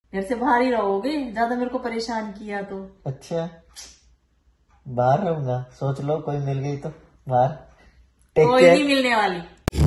घर से बाहर ही रहोगे, ज्यादा मेरे को परेशान किया तो। अच्छा, बाहर रहूंगा, सोच लो कोई मिल गई तो बाहर। कोई नहीं मिलने वाली।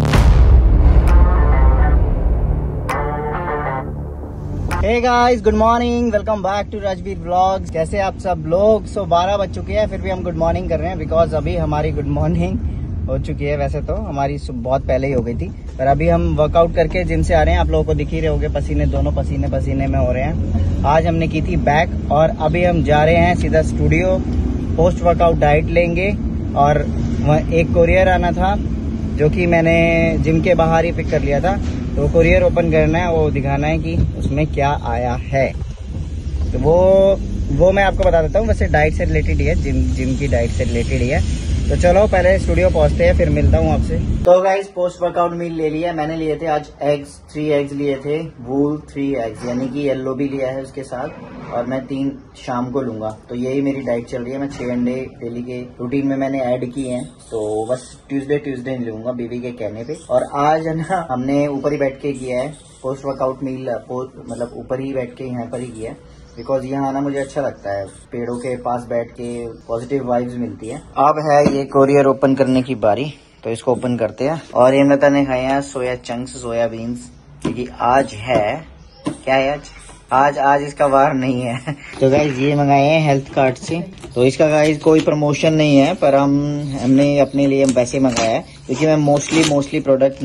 Hey guys, good morning, welcome back to Rajveer vlogs. कैसे आप सब लोग? 12 बज चुके हैं, फिर भी हम गुड मॉर्निंग कर रहे हैं बिकॉज अभी हमारी गुड मॉर्निंग हो चुकी है। वैसे तो हमारी बहुत पहले ही हो गई थी, पर अभी हम वर्कआउट करके जिम से आ रहे हैं। आप लोगों को दिख ही रहे होंगे, पसीने दोनों पसीने पसीने में हो रहे हैं। आज हमने की थी बैक और अभी हम जा रहे हैं सीधा स्टूडियो। पोस्ट वर्कआउट डाइट लेंगे और एक कोरियर आना था जो कि मैंने जिम के बाहर ही पिक कर लिया था, तो कोरियर ओपन करना है, वो दिखाना है कि उसमें क्या आया है। तो वो मैं आपको बता देता हूँ। वैसे डाइट से रिलेटेड ही है, जिम की डाइट से रिलेटेड ही है। तो चलो पहले स्टूडियो पहुंचते हैं, फिर मिलता हूँ आपसे। तो गाइस, पोस्ट वर्कआउट मील ले लिया मैंने। लिए थे आज एग्स, 3 एग्स लिए थे, वूल 3 एग्स, यानी कि येलो भी लिया है उसके साथ, और मैं 3 शाम को लूंगा। तो यही मेरी डाइट चल रही है। मैं 6 अंडे डेली के रूटीन में मैंने ऐड किए हैं, तो बस ट्यूसडे नहीं लूंगा बीवी के कहने पे। और आज है ना, हमने ऊपर ही बैठ के किया है पोस्ट वर्कआउट मील, मतलब ऊपर ही बैठ के यहाँ पर ही किया है बिकॉज यहाँ आना मुझे अच्छा लगता है। पेड़ों के पास बैठ के पॉजिटिव वाइब्स मिलती है। अब है ये कोरियर ओपन करने की बारी, तो इसको ओपन करते हैं। और हेमलता ने खाए हैं सोया चंक्स, सोया बीन्स, क्योंकि आज है क्या है, आज इसका वार नहीं है। तो गाइज ये मंगाए हैं हेल्थ कार्ड से। तो इसका गाइज कोई प्रमोशन नहीं है, पर हमने अपने लिए वैसे मंगाया है, क्योंकि मैं मोस्टली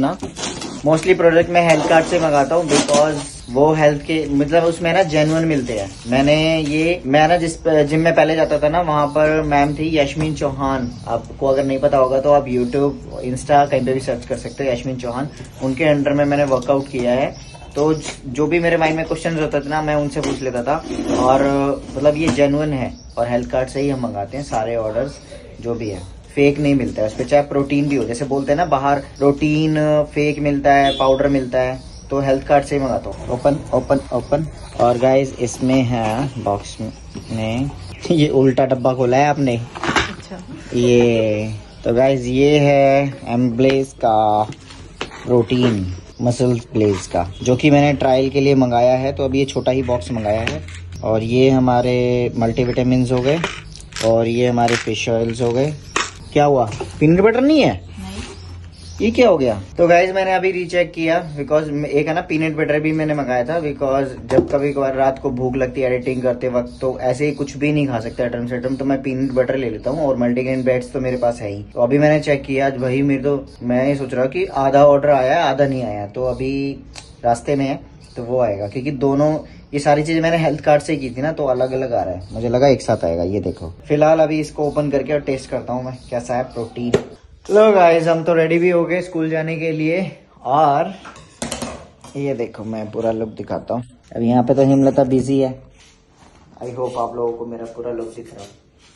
प्रोडक्ट मैं हेल्थ कार्ड से मंगाता हूँ बिकॉज वो हेल्थ के मतलब उसमें ना जेन्युइन मिलते हैं। मैं ना जिस जिम में पहले जाता था ना, वहाँ पर मैम थी यास्मीन चौहान। आपको अगर नहीं पता होगा तो आप यूट्यूब, इंस्टा कहीं पे भी सर्च कर सकते हो, यास्मीन चौहान। उनके अंडर में मैंने वर्कआउट किया है। तो जो भी मेरे माइंड में क्वेश्चन होता था ना, मैं उनसे पूछ लेता था। और मतलब ये जेन्युइन है, और हेल्थ कार्ड से ही हम मंगाते हैं सारे ऑर्डर्स जो भी है। फेक नहीं मिलता है उस पर, चाहे प्रोटीन भी हो। जैसे बोलते हैं ना बाहर प्रोटीन फेक मिलता है, पाउडर मिलता है, तो हेल्थ कार्ड से ही मंगाता हूँ। ओपन। और गाइस इसमें है बॉक्स में ये उल्टा डब्बा खोला है आपने। अच्छा। ये तो गाइस ये है एम्ब्लेज का प्रोटीन, मसल ब्लेज का, जो कि मैंने ट्रायल के लिए मंगाया है। तो अभी ये छोटा ही बॉक्स मंगाया है। और ये हमारे मल्टीविटामिन्स हो गए, और ये हमारे फिश ऑयल्स हो गए। क्या हुआ, पीनट बटर नहीं है? नहीं। ये क्या हो गया? तो गाइज मैंने अभी रीचेक किया बिकॉज एक है ना पीनट बटर भी मैंने मंगाया था, बिकॉज जब कभी कभार रात को भूख लगती है एडिटिंग करते वक्त, तो ऐसे ही कुछ भी नहीं खा सकते अटम सटम, तो मैं पीनट बटर ले लेता हूँ। और मल्टीग्रेन ब्रेड्स तो मेरे पास है ही। तो अभी मैंने चेक किया आज, वही मैं ये सोच रहा हूँ कि आधा ऑर्डर आया आधा नहीं आया, तो अभी रास्ते में है, तो वो आएगा। क्योंकि दोनों ये सारी चीजें मैंने हेल्थ कार्ड से की थी ना, तो अलग अलग आ रहा है। मुझे लगा एक साथ आएगा। ये देखो, फिलहाल अभी इसको ओपन करके और टेस्ट करता हूँ मैं कैसा है प्रोटीन। लो गाइस, हम तो रेडी भी हो गए स्कूल जाने के लिए। और ये देखो, मैं पूरा लुक दिखाता हूँ। अब यहाँ पे तो हेमलता बिजी है। आई होप आप लोगों को मेरा पूरा लुक दिख रहा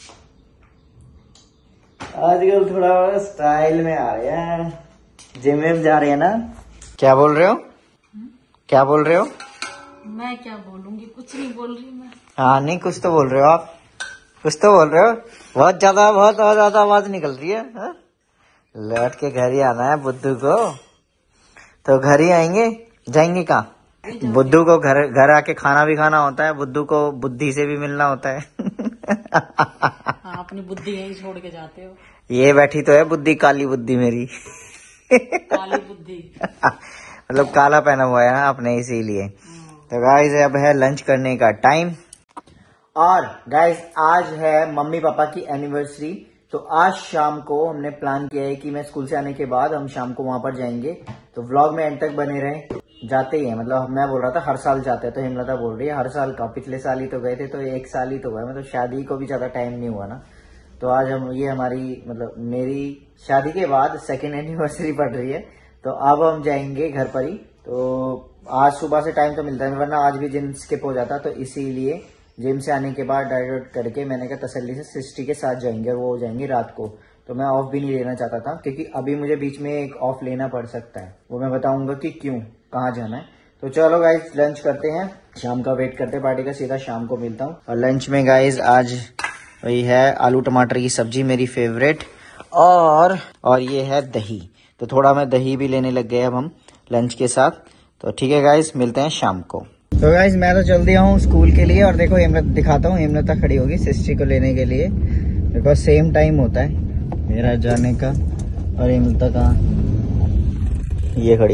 है। आजकल थोड़ा स्टाइल में आ रहे हैं, जिम में जा रहे हैं ना। क्या बोल रहे हो? मैं क्या बोलूंगी, कुछ नहीं बोल रही मैं। हाँ नहीं, कुछ तो बोल रहे हो आप, कुछ तो बोल रहे हो। बहुत ज्यादा आवाज निकल रही है। हा? लौट के घर ही आना है बुद्धू को। तो घर ही आएंगे, जाएंगे कहाँ? बुद्धू को घर आके खाना भी खाना होता है, बुद्धू को बुद्धि से भी मिलना होता है। हाँ, अपनी बुद्धि यहीं छोड़ के जाते हो। ये बैठी तो है बुद्धि, काली बुद्धि मेरी। काली बुद्धि। मतलब काला पहना हुआ है ना आपने, इसीलिए। तो गाइस अब है लंच करने का टाइम। और गाइस आज है मम्मी पापा की एनिवर्सरी, तो आज शाम को हमने प्लान किया है कि मैं स्कूल से आने के बाद हम शाम को वहां पर जाएंगे। तो व्लॉग में एंड तक बने रहे। जाते ही है, मतलब मैं बोल रहा था हर साल जाते हैं, तो हेमलता बोल रही है हर साल का, पिछले साल ही तो गए थे, तो 1 साल ही तो हुआ, मतलब शादी को भी ज्यादा टाइम नहीं हुआ ना। तो आज ये हमारी मतलब मेरी शादी के बाद 2nd एनिवर्सरी पड़ रही है, तो अब हम जाएंगे घर पर ही। तो आज सुबह से टाइम तो मिलता है, वरना आज भी जिम स्किप हो जाता, तो इसीलिए जिम से आने के बाद डाइट करके मैंने कहा तसल्ली से सृष्टि के साथ जाएंगे, और वो हो जाएंगे रात को। तो मैं ऑफ भी नहीं लेना चाहता था, क्योंकि अभी मुझे बीच में एक ऑफ लेना पड़ सकता है, वो मैं बताऊंगा कि क्यों, कहाँ जाना है। तो चलो गाइज लंच करते हैं, शाम का वेट करते हैं पार्टी का, सीधा शाम को मिलता हूँ। और लंच में गाइज आज वही है आलू टमाटर की सब्जी, मेरी फेवरेट, और ये है दही। तो थोड़ा मैं दही भी लेने लग गए अब हम लंच के साथ। तो ठीक है गाइज, मिलते हैं शाम को। तो गाइस मैं तो चल दिया हूँ स्कूल के लिए और देखो हेमलता दिखाता हूँ। हेमलता खड़ी होगी सिस्टी को लेने के लिए बिकॉज सेम टाइम होता है मेरा जाने का और हेमलता कहाँ ये खड़ी।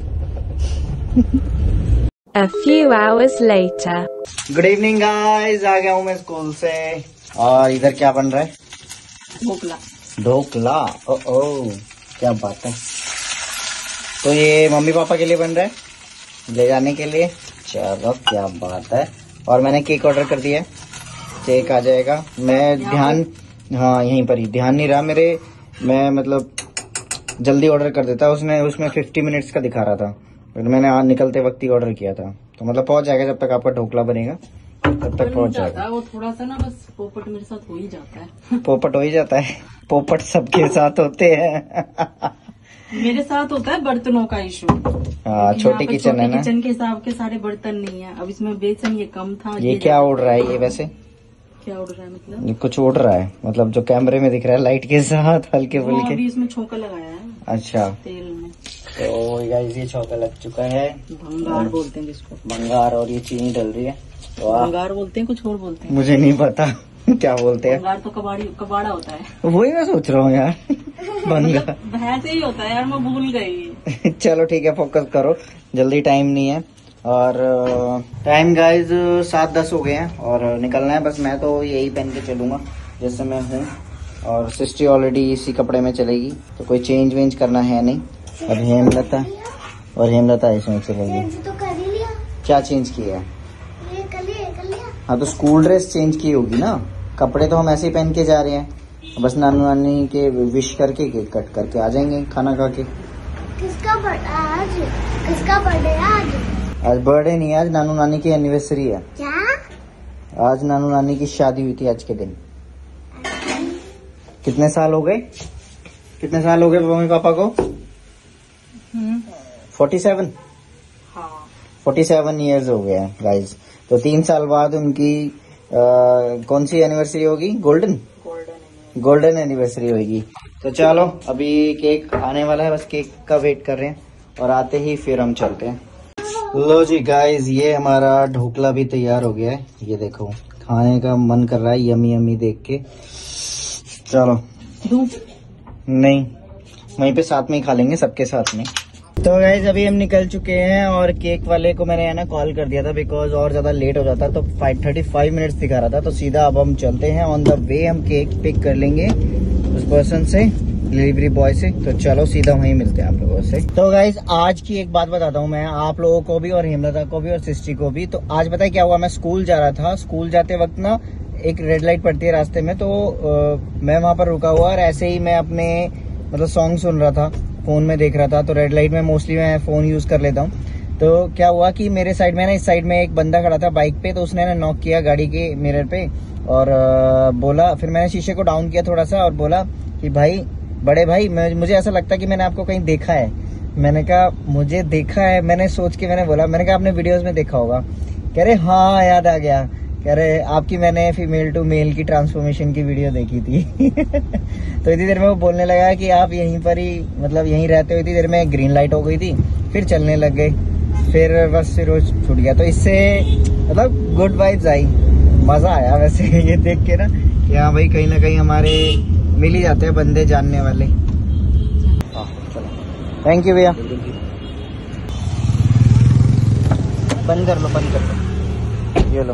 A few hours later. Good evening guys, आ गया हूँ मैं स्कूल से और इधर क्या बन रहा है? ढोकला। ढोकला। ओह क्या बात है। तो ये मम्मी पापा के लिए बन रहा है ले जाने के लिए। चलो क्या बात है। और मैंने केक ऑर्डर कर दिया है, केक आ जाएगा। मैं ध्यान हाँ यहीं पर ही ध्यान नहीं रहा मेरे। मैं मतलब जल्दी ऑर्डर कर देता। उसमें 50 मिनट्स का दिखा रहा था फिर मैंने आज निकलते वक्त ही ऑर्डर किया था। तो मतलब पहुंच जाएगा जब तक आपका ढोकला बनेगा तब तक पहुंच जाएगा। वो थोड़ा सा ना बस पोपट मेरे साथ हो ही जाता है। पोपट हो ही जाता है। पोपट सबके साथ होते हैं। मेरे साथ होता है बर्तनों का इशू। हाँ छोटी किचन है ना। किचन के हिसाब के सारे बर्तन नहीं है। अब इसमें बेसन ये कम था। ये क्या उड़ रहा है ये वैसे? क्या उड़ रहा है मतलब? ये कुछ उड़ रहा है मतलब जो कैमरे में दिख रहा है लाइट के साथ हल्के फुल्के। अभी इसमें छोंका लगाया है। अच्छा तेल में। तो गाइस ये छोंका लग चुका है। भंगार बोलते हैं जिसको। भंगार। और ये चीनी डल रही है। भंगार बोलते हैं कुछ और बोलते हैं। मुझे नहीं पता क्या बोलते हैं। भंगार तो कबाड़ा होता है। वही मैं सोच रहा हूँ यार। भंगार भैंस ही होता है यार, मैं भूल गई। चलो ठीक है फोकस करो जल्दी टाइम नहीं है। और टाइम गाइज 7:10 हो गए हैं और निकलना है बस। मैं तो यही पहन के चलूंगा जैसे मैं हूँ और सिस्टी ऑलरेडी इसी कपड़े में चलेगी तो कोई चेंज वेंज करना है नहीं। और हेमलता इसमें चलेगी। तो कर ही लिया। क्या चेंज किया है? ये कर लिया। हाँ तो स्कूल ड्रेस चेंज की होगी ना। कपड़े तो हम ऐसे ही पहन के जा रहे हैं बस नानू नानी के विश करके केक कट करके आ जाएंगे खाना खा के। किसका बर्थडे आज? आज बर्थडे नहीं है, आज नानू नानी की एनिवर्सरी है। क्या? आज नानू नानी की शादी हुई थी आज के दिन। कितने साल हो गए मम्मी पापा को? 47। हाँ 47 ईयर्स हो गए हैं गाइज। तो 3 साल बाद उनकी कौन सी एनिवर्सरी होगी? गोल्डन एनिवर्सरी होगी। तो चलो अभी केक आने वाला है, बस केक का वेट कर रहे हैं और आते ही फिर हम चलते हैं। लो जी गाइज ये हमारा ढोकला भी तैयार हो गया है। ये देखो खाने का मन कर रहा है यमी यमी देख के। चलो नहीं वहीं पे साथ में ही खा लेंगे सबके साथ में। तो गाइज अभी हम निकल चुके हैं और केक वाले को मैंने है ना कॉल कर दिया था बिकॉज और ज्यादा लेट हो जाता तो 35 मिनट्स दिखा रहा था। तो सीधा अब हम चलते हैं ऑन द वे। हम केक पिक कर लेंगे उस पर्सन से, डिलीवरी बॉय से। तो चलो सीधा वहीं मिलते हैं आप लोगों से। तो गाइज आज की एक बात बताता हूँ मैं आप लोगों को भी और हेमलता को भी और सिस्टी को भी। तो आज पता है क्या हुआ? मैं स्कूल जा रहा था। स्कूल जाते वक्त ना एक रेड लाइट पड़ती है रास्ते में तो मैं वहां पर रुका हुआ और ऐसे ही मैं अपने मतलब सॉन्ग सुन रहा था, फोन में देख रहा था। तो रेड लाइट में मोस्टली मैं फोन यूज कर लेता हूँ। तो क्या हुआ कि मेरे साइड में ना इस साइड में एक बंदा खड़ा था बाइक पे। तो उसने ना नॉक किया गाड़ी के मिरर पे और बोला, फिर मैंने शीशे को डाउन किया थोड़ा सा और बोला कि भाई बड़े भाई मुझे ऐसा लगता है कि मैंने आपको कहीं देखा है। मैंने कहा मुझे देखा है? मैंने सोच के मैंने बोला, मैंने कहा आपने वीडियोस में देखा होगा। कह रहे हाँ याद आ गया। कह रहे आपकी मैंने फीमेल टू मेल की ट्रांसफॉर्मेशन की वीडियो देखी थी। तो इतनी देर में वो बोलने लगा कि आप यहीं पर ही मतलब यहीं रहते हो। इतनी देर में ग्रीन लाइट हो गई थी फिर चलने लग गए। फिर बस फिर वो छूट गया। तो इससे मतलब गुड वाइब्स आई, मजा आया वैसे ये देख के ना कि हाँ भाई कहीं ना कहीं हमारे मिल ही जाते हैं बंदे जानने वाले। थैंक यू भैया। बंद कर लो ये लो।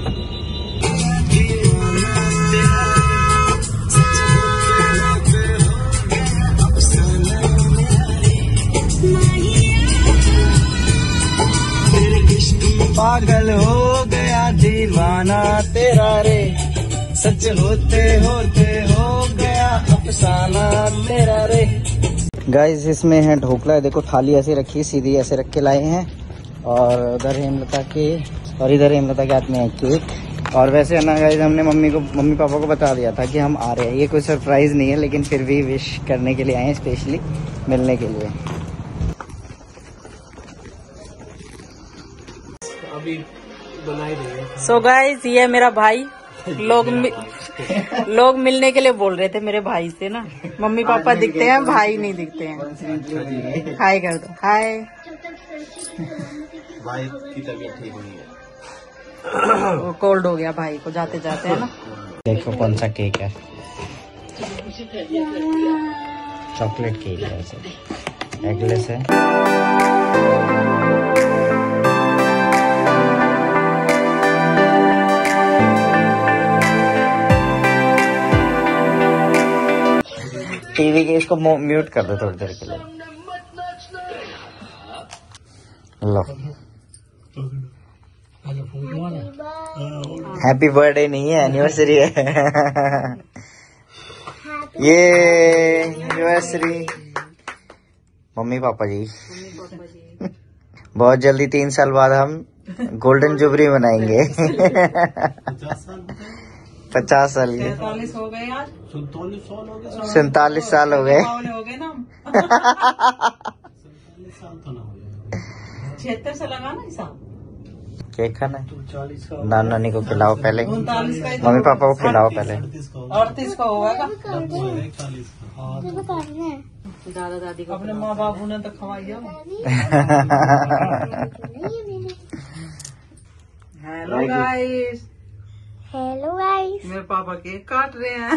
पागल हो गया दीवाना तेरा रे, सच होते होते हो गया अफसाना तेरा रे। गाइस इसमें है ढोकला। देखो थाली ऐसे रखी सीधी ऐसे रख के लाए हैं और उधर हेमलता के और इधर हेमलता के हाथ में है केक। और वैसे है ना गाइस हमने मम्मी पापा को बता दिया था कि हम आ रहे हैं। ये कोई सरप्राइज नहीं है लेकिन फिर भी विश करने के लिए आए हैं, स्पेशली मिलने के लिए। सो गाइस ये मेरा भाई। लोग मिलने के लिए बोल रहे थे मेरे भाई से ना। मम्मी पापा दिखते हैं, भाई नहीं दिखते हैं। हाय कर दो, हाय। भाई की तबीयत ठीक नहीं है। वो कोल्ड हो गया भाई को जाते जाते, है ना। देखो कौन सा केक है, चॉकलेट केक है, ऐसे एगलेस है। टीवी के इसको म्यूट कर दो थोड़ी देर के लिए। लो, हैप्पी बर्थडे नहीं है, एनिवर्सरी है। ये एनिवर्सरी मम्मी पापा जी। बहुत जल्दी 3 साल बाद हम गोल्डन जुबली मनाएंगे। 50 साल के 47 हो गए यार, 47 साल हो गए। हो गए ना। 76 से लगा ना हिसाब। केक खाना है, नाना नानी को खिलाओ पहले, 39 का मम्मी पापा को खिलाओ पहले। 38 का होगा। देखो करना है। दादा दादी को अपने माँ बाबू ने तो खवाइया। Hello guys, hello guys. मेरे पापा केक काट रहे हैं।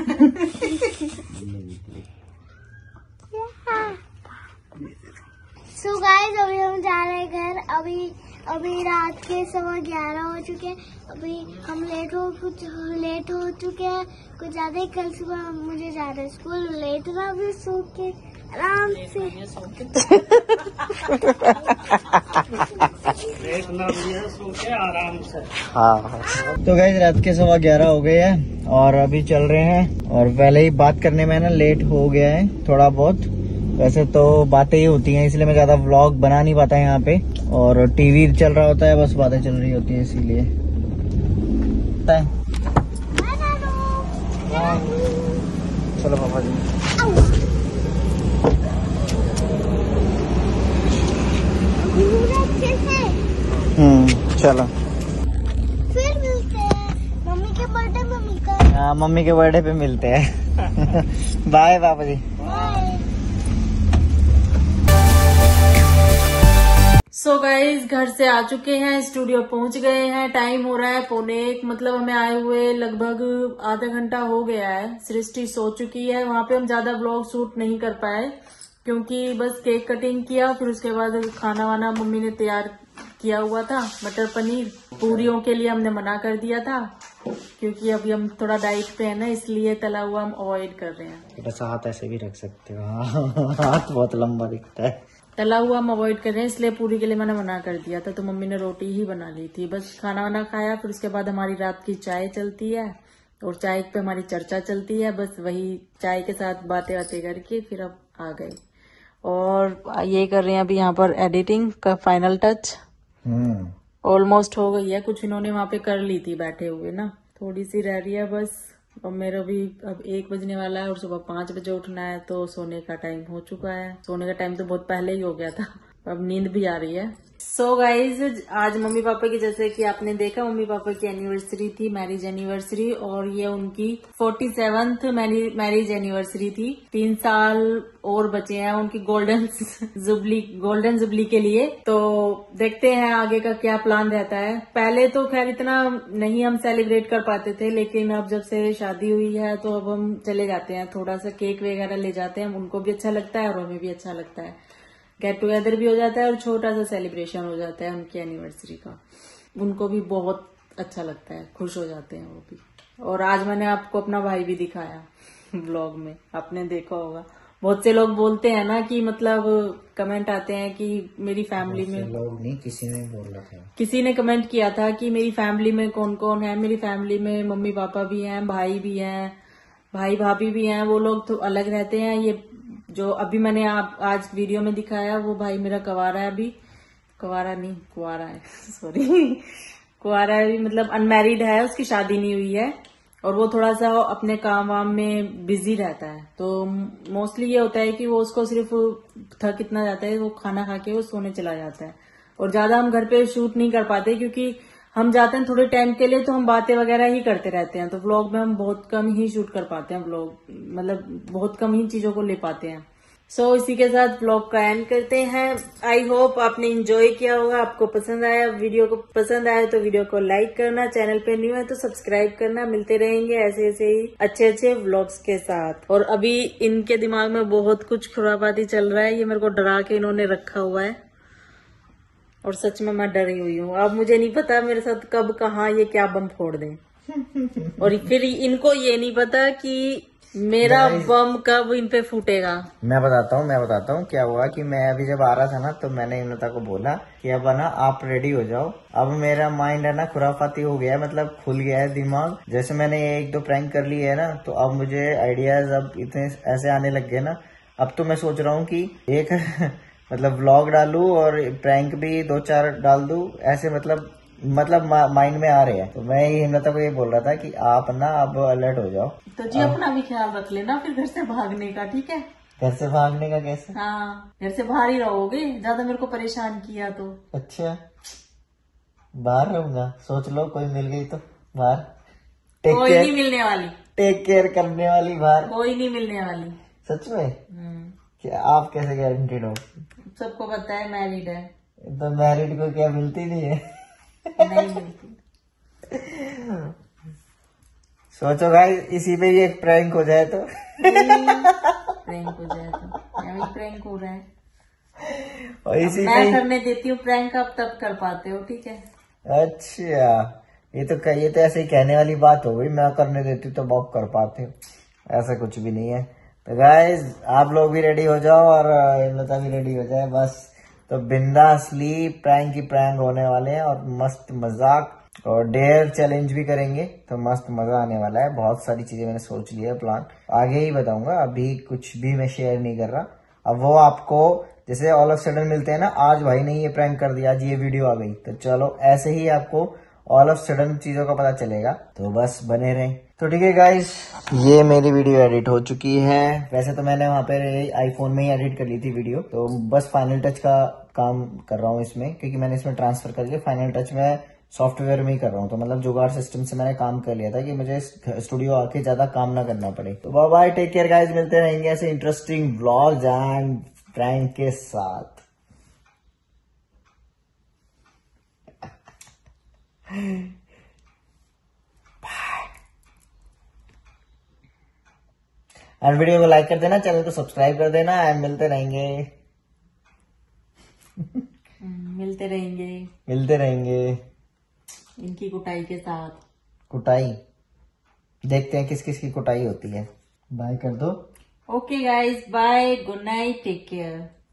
सो गाइस अभी हम जा रहे हैं घर। अभी रात के 11:15 हो चुके हैं। अभी हम लेट हो चुके हैं कुछ ज्यादा ही। कल सुबह मुझे जाना है स्कूल, लेट ना भी सो के आराम से। हाँ, तो गाइस रात के 11:15 हो गए हैं और अभी चल रहे हैं। और पहले ही बात करने में ना लेट हो गया है थोड़ा बहुत। वैसे तो बातें ही होती हैं, इसलिए मैं ज्यादा व्लॉग बना नहीं पाता यहाँ पे। और टीवी चल रहा होता है, बस बातें चल रही होती है, इसीलिए। चलो पापा जी। चलो फिर मिलते हैं मम्मी के बर्थडे में मिलकर। हाँ, मम्मी के बर्थडे पे मिलते हैं। बाय पापा जी। बाय। सो गाइस घर से आ चुके हैं, स्टूडियो पहुंच गए हैं। टाइम हो रहा है 1:45, मतलब हमें आए हुए लगभग आधा घंटा हो गया है। सृष्टि सो चुकी है। वहां पे हम ज्यादा व्लॉग शूट नहीं कर पाए क्योंकि बस केक कटिंग किया, फिर उसके बाद खाना वाना मम्मी ने तैयार किया हुआ था। मटर पनीर पूरियों के लिए हमने मना कर दिया था क्योंकि अभी हम थोड़ा डाइट पे है ना, इसलिए तला हुआ हम अवॉइड कर रहे हैं। ऐसा हाथ ऐसे भी रख सकते हो। हाथ बहुत लंबा दिखता है। तला हुआ हम अवॉइड कर रहे हैं, इसलिए पूरी के लिए मैंने मना कर दिया था। तो मम्मी ने रोटी ही बना ली थी। बस खाना वाना खाया, फिर उसके बाद हमारी रात की चाय चलती है और चाय पे हमारी चर्चा चलती है। बस वही चाय के साथ बातें बातें करके फिर अब आ गए और ये कर रहे हैं अभी यहाँ पर एडिटिंग का फाइनल टच। ऑलमोस्ट हो गई है, कुछ इन्होंने वहां पे कर ली थी बैठे हुए ना, थोड़ी सी रह रही है बस। और मेरा भी अब 1 बजने वाला है और सुबह 5 बजे उठना है, तो सोने का टाइम हो चुका है। सोने का टाइम तो बहुत पहले ही हो गया था, अब नींद भी आ रही है। सो गाइज आज मम्मी पापा की, जैसे कि आपने देखा, मम्मी पापा की एनिवर्सरी थी, मैरिज एनिवर्सरी, और ये उनकी 47th मैरिज एनिवर्सरी थी। 3 साल और बचे हैं उनकी गोल्डन जुबली के लिए। तो देखते हैं आगे का क्या प्लान रहता है। पहले तो खैर इतना नहीं हम सेलिब्रेट कर पाते थे, लेकिन अब जब से शादी हुई है तो अब हम चले जाते हैं, थोड़ा सा केक वगैरह ले जाते हैं। उनको भी अच्छा लगता है और हमें भी अच्छा लगता है। गेट टुगेदर भी हो जाता है और छोटा सा सेलिब्रेशन हो जाता है उनकी एनिवर्सरी का। उनको भी बहुत अच्छा लगता है, खुश हो जाते हैं वो भी। और आज मैंने आपको अपना भाई भी दिखाया व्लॉग में, आपने देखा होगा। बहुत से लोग बोलते हैं ना कि मतलब कमेंट आते हैं कि मेरी फैमिली में, लोग नहीं, किसी ने बोल रहा था, किसी ने कमेंट किया था कि मेरी फैमिली में कौन कौन है। मेरी फैमिली में मम्मी पापा भी हैं, भाई भी हैं, भाई भाभी भी हैं। वो लोग तो अलग रहते हैं। ये जो अभी मैंने आज वीडियो में दिखाया वो भाई मेरा कुंवारा है, अभी कुंवारा नहीं कुंवारा है सॉरी कुंवारा है, मतलब अनमैरिड है, उसकी शादी नहीं हुई है और वो थोड़ा सा अपने काम वाम में बिजी रहता है। तो मोस्टली ये होता है कि वो उसको सिर्फ थक इतना जाता है, वो खाना खा के वो सोने चला जाता है। और ज्यादा हम घर पे शूट नहीं कर पाते क्योंकि हम जाते हैं थोड़े टाइम के लिए, तो हम बातें वगैरह ही करते रहते हैं। तो व्लॉग में हम बहुत कम ही शूट कर पाते हैं व्लॉग, मतलब बहुत कम ही चीजों को ले पाते हैं। इसी के साथ ब्लॉग का एंड करते हैं। आई होप आपने एंजॉय किया होगा, आपको पसंद आया। वीडियो को पसंद आया तो वीडियो को लाइक करना, चैनल पे न्यू है तो सब्सक्राइब करना। मिलते रहेंगे ऐसे ऐसे ही अच्छे अच्छे व्लॉग्स के साथ। और अभी इनके दिमाग में बहुत कुछ खुरापाती चल रहा है, ये मेरे को डरा के इन्होंने रखा हुआ है और सच में मैं डरी हुई हूँ। अब मुझे नहीं पता मेरे साथ कब कहाँ ये क्या बम फोड़ दें। और फिर इनको ये नहीं पता कि मेरा बम कब इन पे फूटेगा। मैं बताता हूँ क्या हुआ कि मैं अभी जब आ रहा था ना तो मैंने इमरता को बोला कि अब ना आप रेडी हो जाओ। अब मेरा माइंड है ना खुराफाती हो गया है, मतलब खुल गया है दिमाग। जैसे मैंने 1-2 प्रैंक कर लिए है ना, तो अब मुझे आइडियाज अब इतने ऐसे आने लग गए ना। अब तो मैं सोच रहा हूँ कि एक मतलब व्लॉग डालूं और प्रैंक भी 2-4 डाल दूं, ऐसे मतलब माइंड में आ रहे हैं। तो मैं ही हिम्मत को ये बोल रहा था कि आप ना अब अलर्ट हो जाओ। तो जी अपना भी ख्याल रख लेना फिर घर से भागने का, ठीक है? घर से भागने का कैसे? हाँ, घर से बाहर ही रहोगे, ज्यादा मेरे को परेशान किया तो। अच्छा, बाहर रहूंगा? सोच लो कोई मिल गई तो बाहर। कोई नहीं मिलने वाली, टेक केयर करने वाली बाहर कोई नहीं मिलने वाली। सच में? क्या आप कैसे गारंटीड हो? सबको पता है मैरिड है। तो मैरिड को क्या मिलती नहीं है? नहीं मिलती। सोचो भाई इसी पे ही एक प्रैंक हो जाए तो। प्रैंक हो जाए तो अभी प्रैंक हो रहा है और इसी मैं पे करने देती हूँ प्रैंक, आप तब कर पाते हो, ठीक है? अच्छा, ये तो ऐसे ही कहने वाली बात हो गई। मैं करने देती तो आप कर पाते हो, ऐसा कुछ भी नहीं है। तो गाइज आप लोग भी रेडी हो जाओ और इमरता भी रेडी हो जाए बस। तो बिंदासली प्रैंक ही प्रैंक होने वाले हैं और मस्त मजाक और डेयर चैलेंज भी करेंगे, तो मस्त मजा आने वाला है। बहुत सारी चीजें मैंने सोच लिया है, प्लान आगे ही बताऊंगा, अभी कुछ भी मैं शेयर नहीं कर रहा। अब वो आपको जैसे ऑल ऑफ सडन मिलते हैं ना, आज भाई ने ये प्रैंक कर दिया, आज ये वीडियो आ गई, तो चलो ऐसे ही आपको ऑल ऑफ सडन चीजों का पता चलेगा। तो बस बने रहें। तो ठीक है गाइस, ये मेरी वीडियो एडिट हो चुकी है। वैसे तो मैंने वहां पे आईफोन में ही एडिट कर ली थी वीडियो, तो बस फाइनल टच का काम कर रहा हूँ इसमें, क्योंकि मैंने इसमें ट्रांसफर करके फाइनल टच में सॉफ्टवेयर में ही कर रहा हूँ। तो मतलब जुगाड़ सिस्टम से मैंने काम कर लिया था कि मुझे स्टूडियो आके ज्यादा काम ना करना पड़े। तो bye bye, take care guys, मिलते रहेंगे ऐसे इंटरेस्टिंग व्लॉग्स एंड प्रैंक के साथ। एंड वीडियो को लाइक कर देना, चैनल को सब्सक्राइब कर देना एंड मिलते रहेंगे। मिलते रहेंगे इनकी कुटाई के साथ। कुटाई देखते हैं किस किस की कुटाई होती है। बाय कर दो। Okay guys, bye, good night, take care.